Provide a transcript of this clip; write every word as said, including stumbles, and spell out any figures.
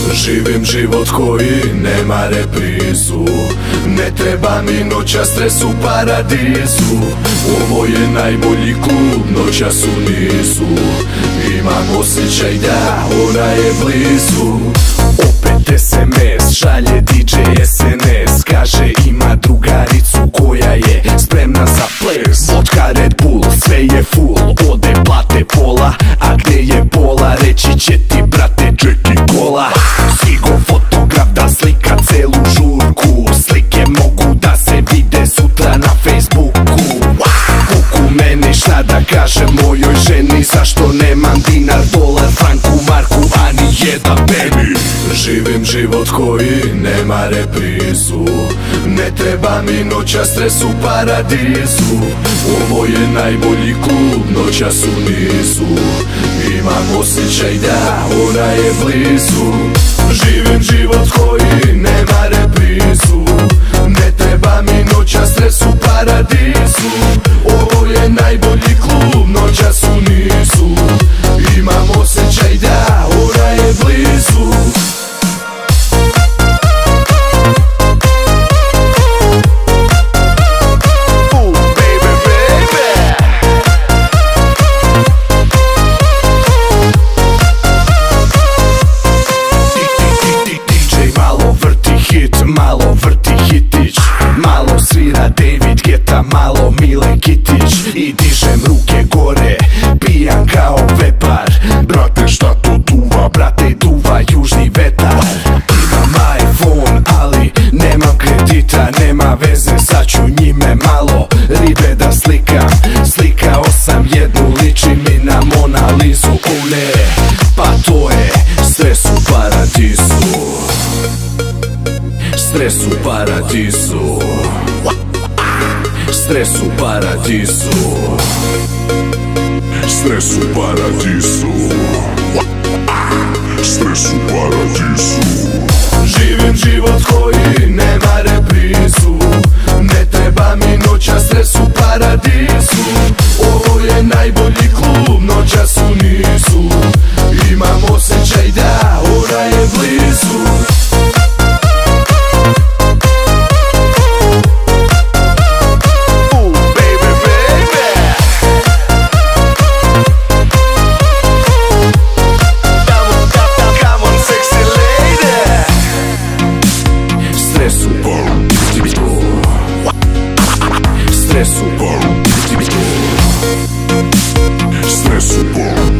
Živim život koji nema reprizu, ne treba mi noća, stres u paradizu. Ovo je najbolji klub, noćas u nizu. Imam osjećaj da ona je blizu. Opet es em es, šalje di džej es en es. Kaže ima drugaricu koja je spremna za ples. Vodka, Red Bull, sve je full, ode plate pola. A gde je pola, reći će ti brate Jackie Cola. Stigo fotograf da slika celu žurku. Slike mogu da se vide sutra na Facebooku. Kuku meni šta da kažem mojoj ženi, zašto nemam dinar, dolar, franku, marku, a ni jedan baby. Živim život koji nema reprizu, ne treba mi noća, stres u paradizu. Ovo je najbolji klub, noćas u nizu. Imam osjećaj da ona je blizu. Živim život koji nema reprizu, ne treba mi noća, stres u paradizu. Ovo je najbolji klub, noćas u nizu. Imam osjećaj da ona je blizu. Malo vrti hitić, malo svira David Guetta, malo Mile Kitić. I dižem ruke gore, pijam kao vepar. Brate šta to duva, brate duva južni vetar. Imam iPhone, ali nemam kredita, nema veze, sad ću njime malo ribe da slikam. Slikao sam jednu, liči mi na Mona Lizu. O ne, pa to je stres u paradizu. Stres u paradizu. Stres u paradizu. Stres u paradizu. Stres u paradizu. Živim život koji nema reprizu, ne treba mi noća, stres u paradizu. Ovo je najbolji klub, noćas u nizu. Imam osjećaj da ona je blizu. Stres u paradizu. Stres u paradizu.